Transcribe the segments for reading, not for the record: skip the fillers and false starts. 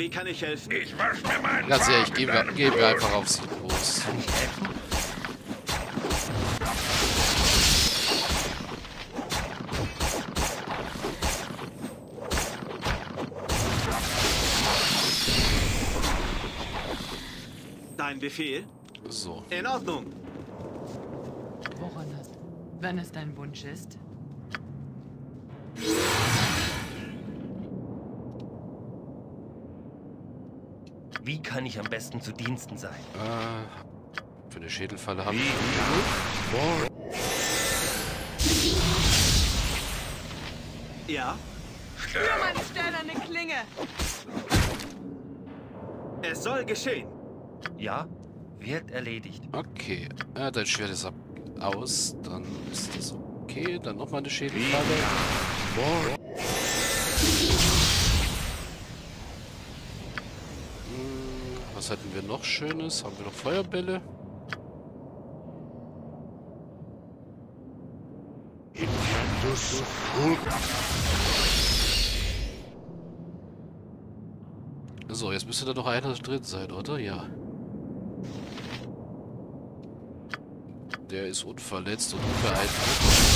Wie kann ich helfen? Ich wasch mir meinen Ganz ehrlich, Farben, gehen wir einfach auf sie los. Kann ich helfen? Dein Befehl? So. In Ordnung. Woran hast du? Wenn es dein Wunsch ist. Wie kann ich am besten zu Diensten sein? Für eine Schädelfalle haben Ja? Spür meine steinerne Klinge! Es soll geschehen. Ja, wird erledigt. Okay. Dein Schwert ist aus. Dann ist das okay. Dann nochmal eine Schädelfalle. Was hatten wir noch Schönes? Haben wir noch Feuerbälle? So, jetzt müsste da noch einer drin sein, oder? Ja. Der ist unverletzt und unbeeindruckt.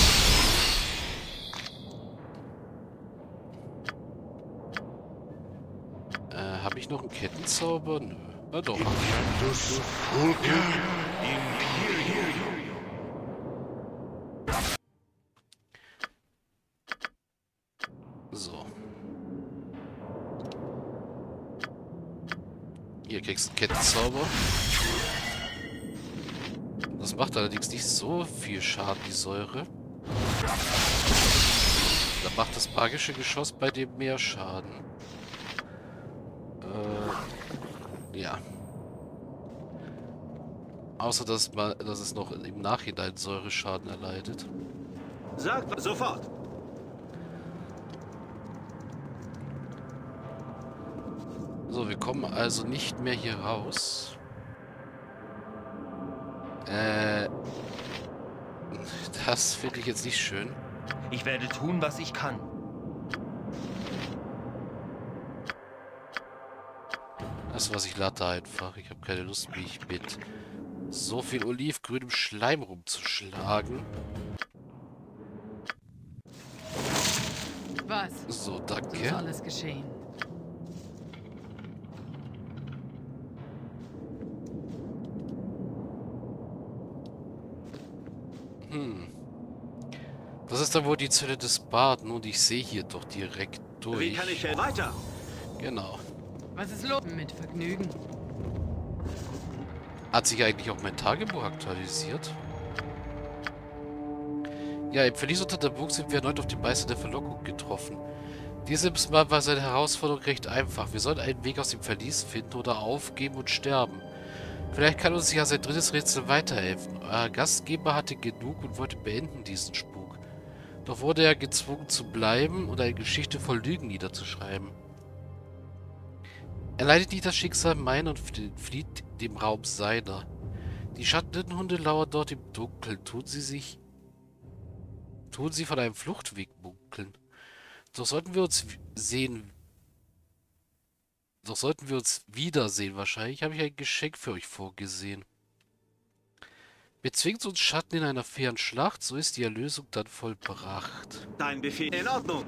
Habe ich noch einen Kettenzauber? Nö. Na doch. So. Hier kriegst du einen Kettenzauber. Das macht allerdings nicht so viel Schaden, die Säure. Da macht das magische Geschoss bei dem mehr Schaden. Ja. Außer, dass es noch im Nachhinein Säureschaden erleidet. Sag sofort. So, wir kommen also nicht mehr hier raus. Das finde ich jetzt nicht schön. Ich werde tun, was ich kann. Das, was ich latte einfach. Ich habe keine Lust, mich mit so viel olivgrünem Schleim rumzuschlagen. Was? So, So danke. soll es geschehen. Das ist dann wohl die Zelle des Baden und ich sehe hier doch direkt durch. Wie kann ich helfen? Weiter. Genau. Was ist los? Mit Vergnügen. Hat sich eigentlich auch mein Tagebuch aktualisiert? Ja, im Verlies unter der Burg sind wir erneut auf den Meister der Verlockung getroffen. Dieses Mal war seine Herausforderung recht einfach. Wir sollen einen Weg aus dem Verlies finden oder aufgeben und sterben. Vielleicht kann uns ja sein drittes Rätsel weiterhelfen. Euer Gastgeber hatte genug und wollte beenden diesen Spuk. Doch wurde er gezwungen zu bleiben und eine Geschichte voll Lügen niederzuschreiben. Er leidet nicht das Schicksal meiner und flieht dem Raum seiner. Die Schattenhunde lauern dort im Dunkeln. Tun sie von einem Fluchtweg munkeln. Doch sollten wir uns wiedersehen wahrscheinlich, habe ich ein Geschenk für euch vorgesehen. Bezwingt uns Schatten in einer fairen Schlacht, so ist die Erlösung dann vollbracht. Dein Befehl. In Ordnung.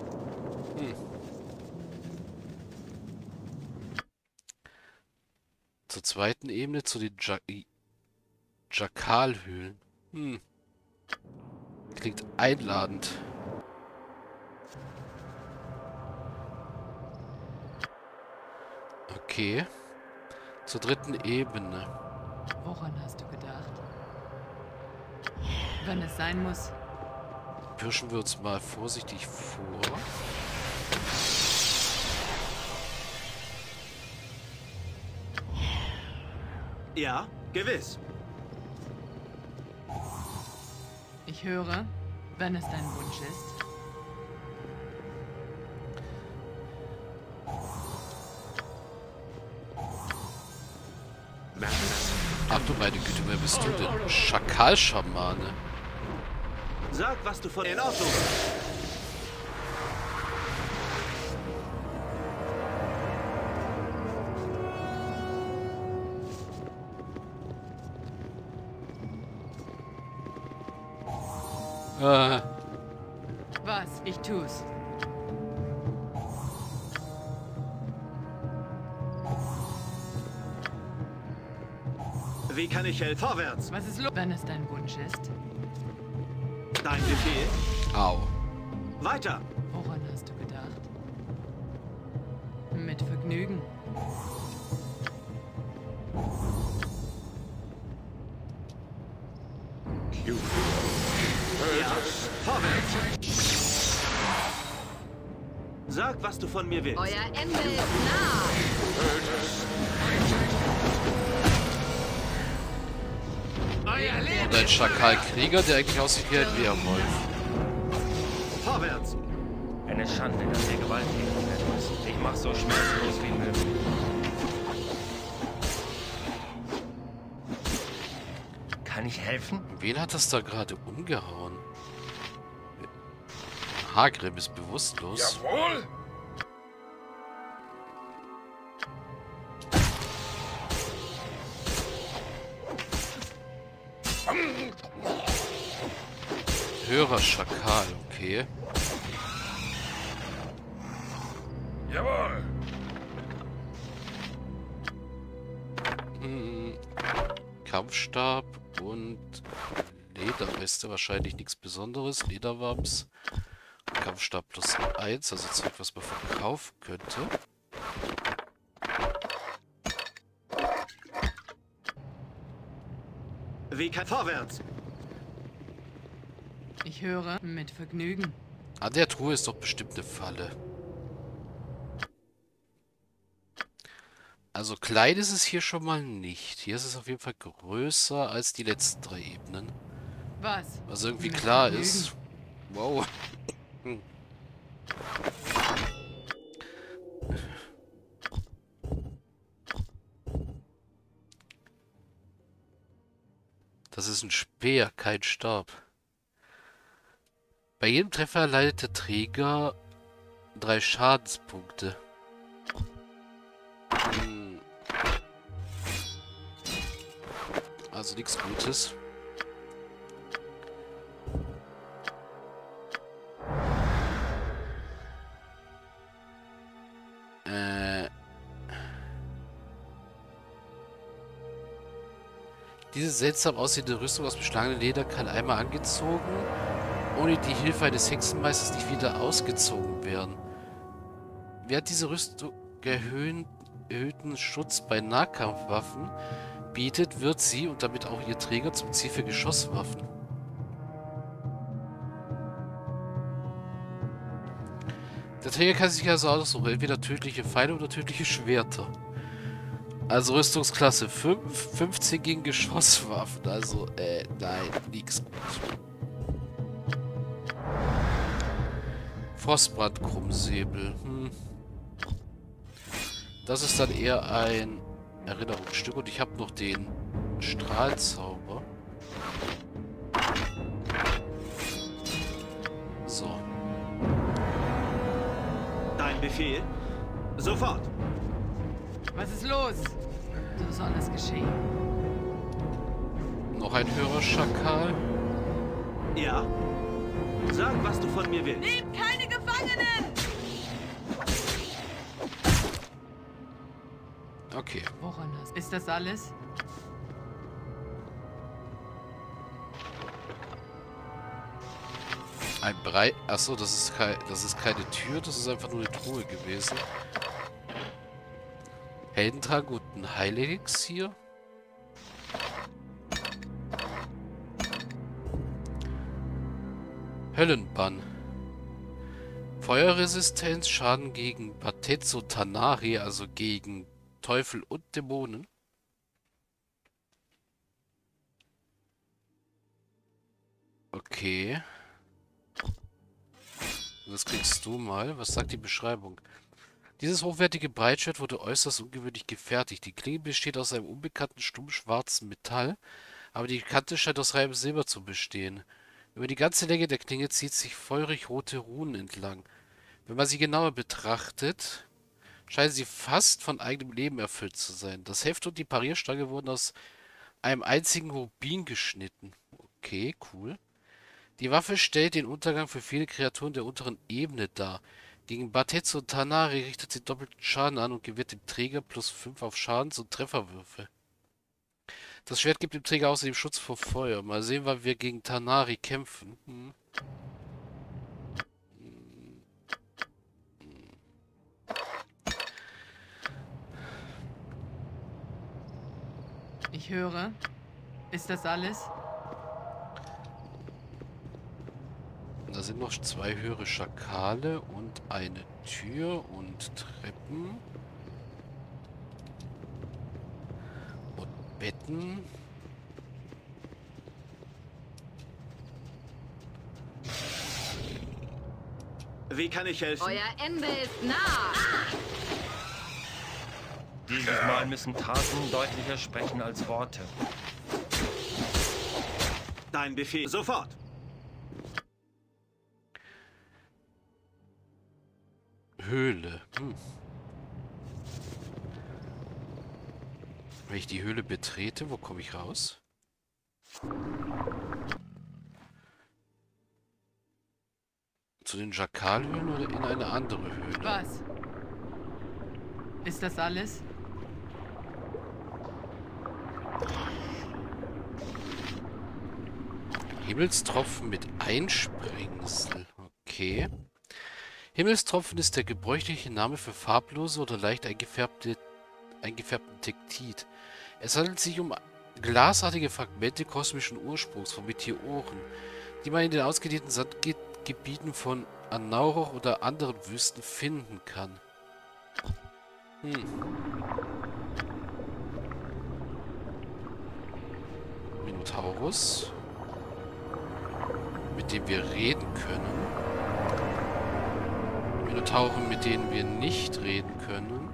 Zur zweiten Ebene, zu den Jakalhöhlen. Klingt einladend. Okay. Zur dritten Ebene. Woran hast du gedacht? Wenn es sein muss. Pirschen wir uns mal vorsichtig vor. Ja, gewiss. Ich höre, wenn es dein Wunsch ist. Ach du meine Güte, wer bist du denn? Schakalschamane. Sag, was du von... In Ordnung. Was? Ich tu's. Wie kann ich helfen? Vorwärts! Was ist los? Wenn es dein Wunsch ist. Dein Befehl? Au. Weiter! Woran hast du gedacht? Mit Vergnügen. Ja, vorwärts! Sag, was du von mir willst. Euer Ende ist nah. Und ein Schakalkrieger, der eigentlich aussieht wie ein Werwolf. Vorwärts! Eine Schande, dass wir gewalttätig werden müssen. Ich mach so schmerzlos wie möglich. Kann ich helfen? Wen hat das da gerade umgehauen? Hagrim ist bewusstlos. Jawohl! Hörer Schakal, okay. Jawohl! Kampfstab und Lederweste, wahrscheinlich nichts Besonderes. Lederwams. Kampfstab plus 1, also Zeug, was man verkaufen könnte. Wie kann... Vorwärts! Ich höre mit Vergnügen. An der Truhe ist doch bestimmt eine Falle. Also klein ist es hier schon mal nicht. Hier ist es auf jeden Fall größer als die letzten 3 Ebenen. Was? Was irgendwie Mit klar Vergnügen. ist. Wow. Das ist ein Speer, kein Stab. Bei jedem Treffer erleidet der Träger 3 Schadenspunkte. Also nichts Gutes. Diese seltsam aussehende Rüstung aus beschlagenem Leder kann einmal angezogen, ohne die Hilfe eines Hexenmeisters nicht wieder ausgezogen werden. Während diese Rüstung erhöhten Schutz bei Nahkampfwaffen bietet, wird sie und damit auch ihr Träger zum Ziel für Geschosswaffen. Der Träger kann sich also aussuchen, entweder tödliche Pfeile oder tödliche Schwerter. Also Rüstungsklasse 5, 15 gegen Geschosswaffen. Also, nein, nix gut. Frostbrand-Krummsäbel. Das ist dann eher ein Erinnerungsstück. Und ich habe noch den Strahlzauber. So. Dein Befehl? Sofort! Was ist los? So soll es geschehen. Noch ein Hörerschakal. Ja? Sag, was du von mir willst. Nehmt keine Gefangenen! Okay. Woran hast Ist das alles? Ein Brei. Achso, das ist keine Tür, das ist einfach nur eine Truhe gewesen. Heldentrank und ein Heilelixier. Höllenbann. Feuerresistenz, Schaden gegen Patetzo Tanari, also gegen Teufel und Dämonen. Okay. Das kriegst du mal. Was sagt die Beschreibung? Dieses hochwertige Breitschwert wurde äußerst ungewöhnlich gefertigt. Die Klinge besteht aus einem unbekannten stummschwarzen Metall, aber die Kante scheint aus reinem Silber zu bestehen. Über die ganze Länge der Klinge zieht sich feurig rote Runen entlang. Wenn man sie genauer betrachtet, scheinen sie fast von eigenem Leben erfüllt zu sein. Das Heft und die Parierstange wurden aus einem einzigen Rubin geschnitten. Okay, cool. Die Waffe stellt den Untergang für viele Kreaturen der unteren Ebene dar. Gegen Batetsu und Tanari richtet sie doppelten Schaden an und gewährt dem Träger +5 auf Schadens- und Trefferwürfe. Das Schwert gibt dem Träger außerdem Schutz vor Feuer. Mal sehen, wann wir gegen Tanari kämpfen. Ich höre. Ist das alles? Da sind noch 2 höhere Schakale und eine Tür und Treppen. Und Betten. Wie kann ich helfen? Euer Ende ist nah. Dieses Mal müssen Taten deutlicher sprechen als Worte. Dein Befehl. Sofort. Höhle. Wenn ich die Höhle betrete, wo komme ich raus? Zu den Jakalhöhlen oder in eine andere Höhle? Was? Ist das alles? Himmelstropfen mit Einsprengsel. Okay. Himmelstropfen ist der gebräuchliche Name für farblose oder leicht eingefärbten Tektit. Es handelt sich um glasartige Fragmente kosmischen Ursprungs von Meteoren, die man in den ausgedehnten Sandgebieten von Anauroch oder anderen Wüsten finden kann. Minotaurus, mit dem wir reden können. Minotauren, mit denen wir nicht reden können.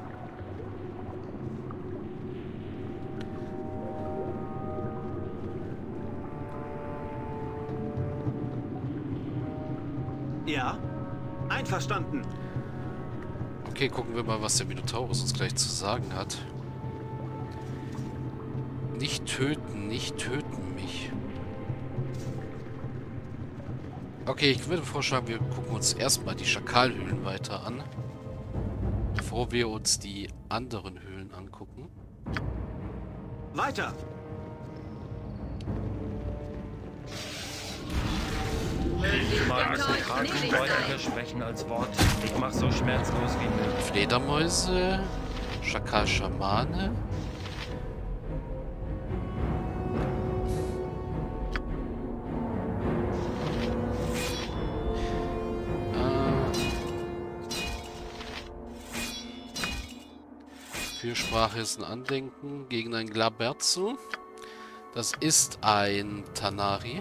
Ja, einverstanden. Okay, gucken wir mal, was der Minotaurus uns gleich zu sagen hat. Nicht töten mich. Okay, ich würde vorschlagen, wir gucken uns erstmal die Schakalhöhlen weiter an, bevor wir uns die anderen Höhlen angucken. Weiter. Mal müssen Taten deutlicher sprechen als Worte. Ich mach so schmerzlos wie möglich. Fledermäuse, Schakal-Schamane. Fürsprache ist ein Andenken gegen ein Glaberzo. Das ist ein Tanari.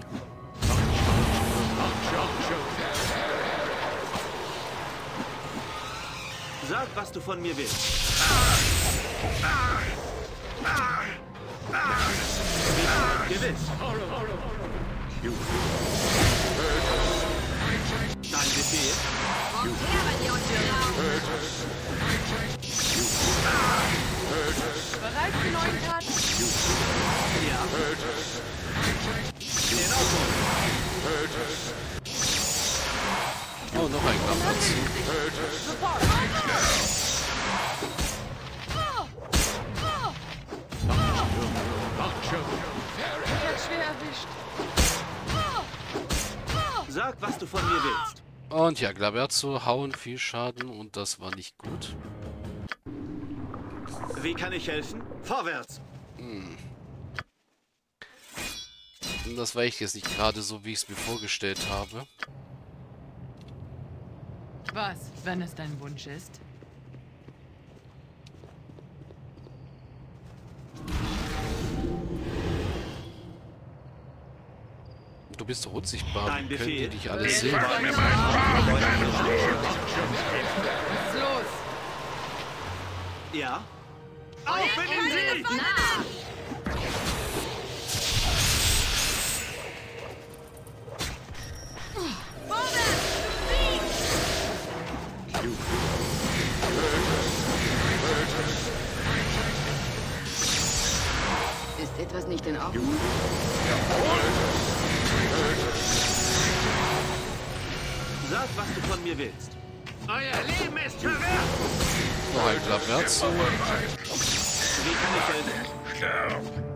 Sag, was du von mir willst. Gewiss. Dein Befehl. Kommt her, wenn ihr euch beraubt. Bereit für neuen Taten? Ja. In Ordnung. Oh, noch ein Glaberzo. Sofort! Ich hab schwer erwischt. Sag, was du von mir willst. Und ja, Glaberzo hauen viel Schaden und das war nicht gut. Wie kann ich helfen? Vorwärts. Und das war echt jetzt nicht gerade so, wie ich es mir vorgestellt habe. Was, wenn es dein Wunsch ist? Du bist doch unsichtbar. Dein Wie können die Befehl. dich alles sehen? Was ist los? Ja. Euer Auf in Ende sie! ist nah. Ist etwas nicht in Ordnung? Sag, was du von mir willst. Euer Leben ist verwehrt! Noch ein Klappmärz. Wie kann ich helfen? Sterb!